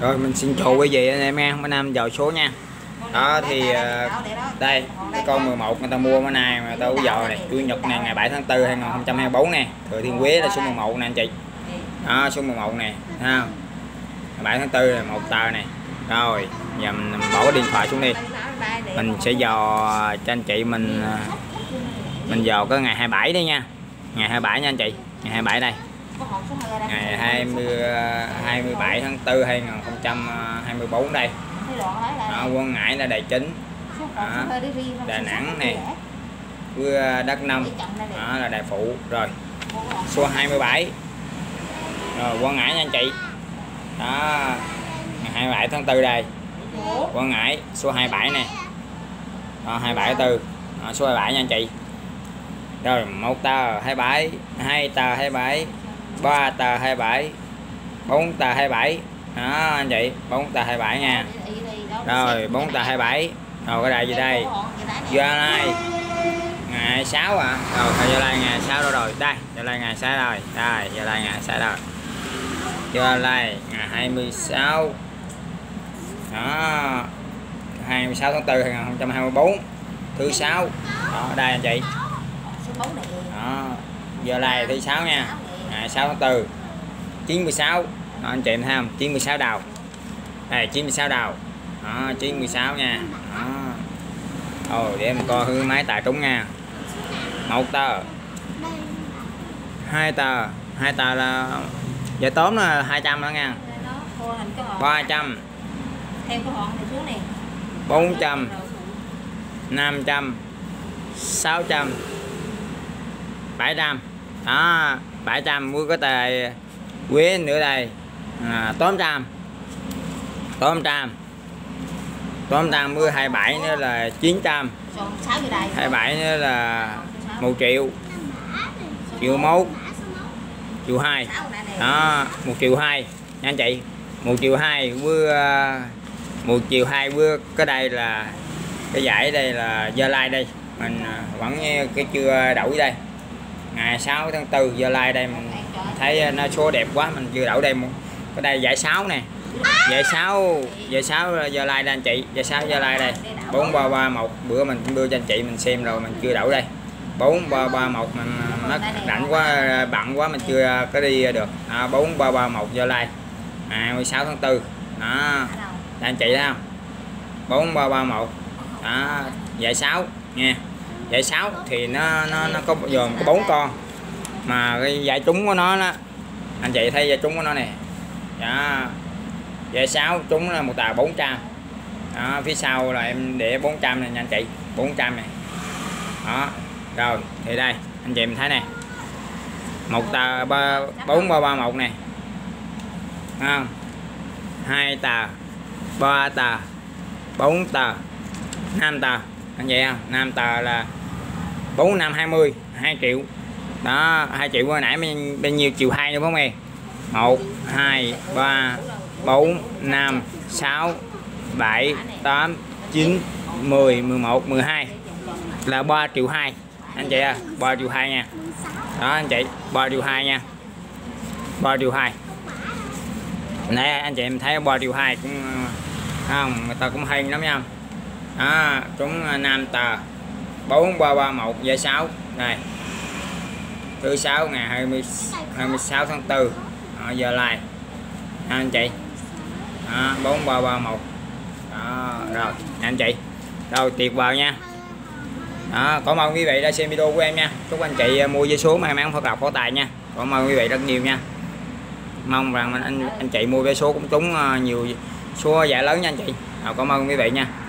Rồi mình xin chào quý vị anh em nha, bữa nay mình vào số nha. Đó thì đây cái con 11 người ta mua bữa nay mà tao giờ này, Chủ nhật này ngày 7 tháng 4 2024 nè, Thừa Thiên Huế là số 11 nè anh chị. Đó số 11 nè, thấy không? Ngày 7 tháng 4 là một tờ này. Rồi, giờ mình bỏ cái điện thoại xuống đi. Mình sẽ dò cho anh chị mình dò cái ngày 27 đi nha. Ngày 27 nha anh chị. Ngày 27 đây. Ngày 27 tháng 4 2024 đây. Đó, Quảng Ngãi là đài chính. Đó, Đà Nẵng nè, với Đắk Nông đó là đài phụ. Rồi số 27 rồi Quảng Ngãi nha anh chị. Đó ngày 27 tháng 4 đây, Quảng Ngãi số 27 nè. Đó, 27 4 đó, số 27 nha anh chị. Rồi 1 tờ 27, 2 tờ 27, 3 tờ 27, 4 tờ 27 đó anh chị, 4 tờ 27 nha. Rồi 4 tờ 27. Rồi cái đây gì đây? Gia Lai ngày 26 à. Rồi Gia Lai ngày 6 đâu rồi? Đây, Gia Lai ngày 6 rồi. Đây, Gia Lai ngày 6 rồi. Gia Lai ngày 26. Đó. 26 tháng 4 2024 thứ 6. Đó đây anh chị. Đó. Gia Lai thứ 6 nha. Ngày 6 tháng 4. 96. Đó anh chị thấy không? 96 đầu. Đây 96 đầu. Đó 96 nha. Đó. Rồi để em coi hướng máy tài trúng nha. 1 tờ, 2 tờ, 2 tờ là giải tóm là 200 đó nha. 300, 400, 500, 600, 700. Đó 700 với cái tờ Quế nữa đây. 800, 800 với 27 nữa là 900, 27 nữa là 1 triệu, triệu 1, triệu 2. Đó 1 triệu 2 nha anh chị. 1 triệu 2 với 1 triệu 2 với cái đây là cái giải đây là Gia Lai đây. Mình vẫn cái chưa đổi đây. Ngày 6 tháng 4 Gia Lai đây mình thấy nó số đẹp quá mình chưa đổi đây. Cái đây giải 6 nè. Giải 6 Gia Lai đây anh chị. Giải 6 Gia Lai đây. 4331 bữa mình cũng đưa cho anh chị mình xem rồi mình chưa đổi đây. 4331 mình nó rảnh quá bận quá mình chưa có đi được. 4331 Gia Lai. 16 tháng 4. Đó. Đây anh chị thấy không? 4331. Đó, giải 6 nha. Giải 6 thì nó có dồn có 4 con. Mà cái giải trúng của nó đó. Anh chị thấy giải trúng của nó nè. Đó. Giải 6 trúng là một tờ 400. Đó, phía sau là em để 400 này nha anh chị, 400 này. Đó. Rồi, thì đây, anh chị mình thấy nè. Một tờ 4331 này. Không? 2 tờ, 3 tờ, 4 tờ, 5 tờ. Anh chị không? 5 tờ là 4 5 20, 2 triệu. Đó, 2 triệu hồi nãy bao nhiêu triệu 2 nữa không em? 1 2 3 4 5 6 7 8 9 10 11 12 là 3 triệu 2 anh chị à. 3 triệu 2 nha. Đó anh chị, 3 triệu 2 nha. 3 triệu 2 nãy anh chị em thấy 3 triệu 2 cũng không, người ta cũng hay lắm nha. Đó chúng 5 tờ 4331 giải 6 này thứ 6 ngày 26 tháng 4 ở Gia Lai anh chị. Đó, 4331. Đó, rồi anh chị. Rồi tuyệt vời nha. Đó, cảm ơn quý vị đã xem video của em nha. Chúc anh chị mua vé số may mắn phát lộc phát tài nha. Cảm ơn quý vị rất nhiều nha. Mong rằng anh chị mua vé số cũng trúng nhiều số giải lớn nha anh chị. Cảm ơn quý vị nha.